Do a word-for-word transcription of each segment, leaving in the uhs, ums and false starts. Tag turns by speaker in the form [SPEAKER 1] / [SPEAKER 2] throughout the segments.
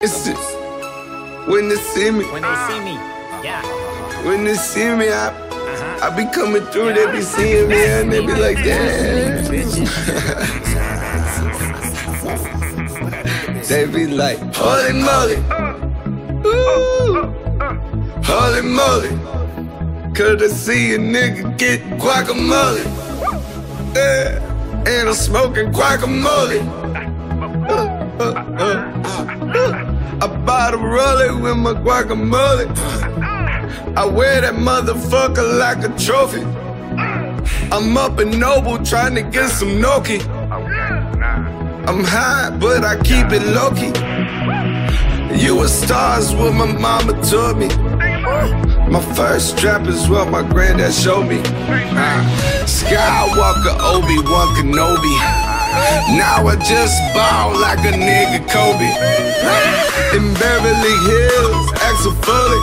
[SPEAKER 1] It's it. When they see me,
[SPEAKER 2] When they see me, yeah.
[SPEAKER 1] when they see me, I,
[SPEAKER 2] Uh-huh.
[SPEAKER 1] I be coming through, they be seeing me, and they be like, damn. They be like, holy moly, ooh, holy moly. Could I see a nigga get guacamole? Yeah, and I'm smoking guacamole. Uh, uh, uh. I bought a rollie with my guacamole. I wear that motherfucker like a trophy. I'm up in Noble trying to get some gnocchi. I'm high, but I keep it low-key. You a star is what my mama taught me. My first strap is what my granddad showed me. Skywalker, Obi-Wan Kenobi. Now I just ball like a nigga Kobe. In Beverly Hills, Axel Foley.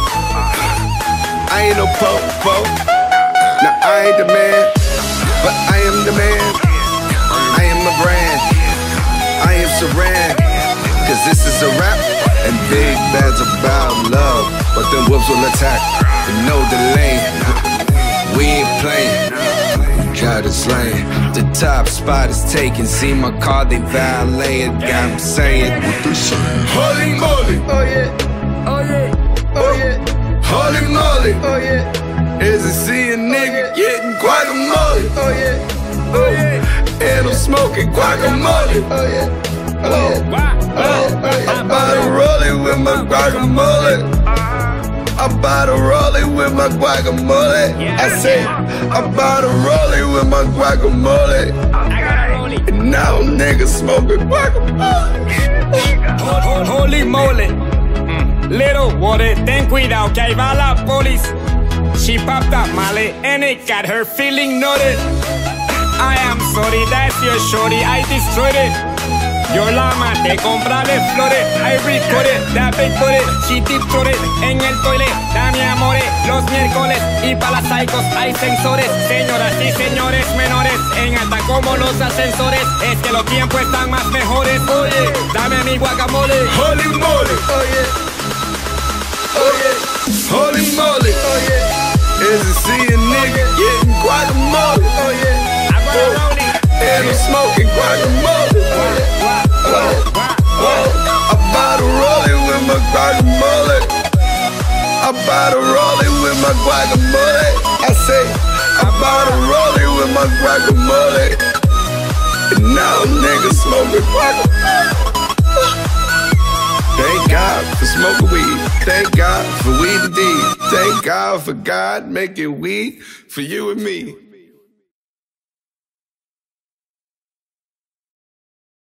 [SPEAKER 1] I ain't no po-po. Now I ain't the man, but I am the man. I am a brand. I am Saran. Cause this is a rap, and big bands about love. But them whoops will attack, with no delay. We ain't playing, got it slain. The top spot is taken, see my car, they valeting. Got them saying, holy moly, oh yeah, oh yeah, oh yeah. Holy moly, oh yeah. Is it see a nigga getting guacamole, oh yeah, oh yeah. And I'm smoking guacamole, oh yeah. Oh, oh, oh, I bought a rollie with my guacamole. I bought a rollie with my guacamole. I said, I bought a rollie with my guacamole. And now niggas smoking guacamole.
[SPEAKER 2] Holy moly. Little Woody, ten cuidado que ahí va la police. She popped up Molly and it got her feeling noted. I am sorry, that's your shorty, I destroyed it. Yo la maté, comprale flores, I recorded, that big booty, she deep throated en el toilet, dame amores, los miércoles, y pa' las psychos hay sensores, señoras y señores menores, en alta como los ascensores, es que los tiempos están más mejores, oye, dame mi guacamole,
[SPEAKER 1] holy moly, oh yeah, oh yeah, holy moly, oh yeah, is it see a nigga getting guacamole, oh yeah,
[SPEAKER 2] I bought a rollie,
[SPEAKER 1] and I'm smoking guacamole, oh yeah. Whoa, whoa. I bought a rollie with my guacamole. I bought a rollie with my guacamole. I say, I bought a rollie with my guacamole. And now niggas smoking guacamole. Thank God for smoking weed. Thank God for weed to D. Thank God for God making weed for you and me.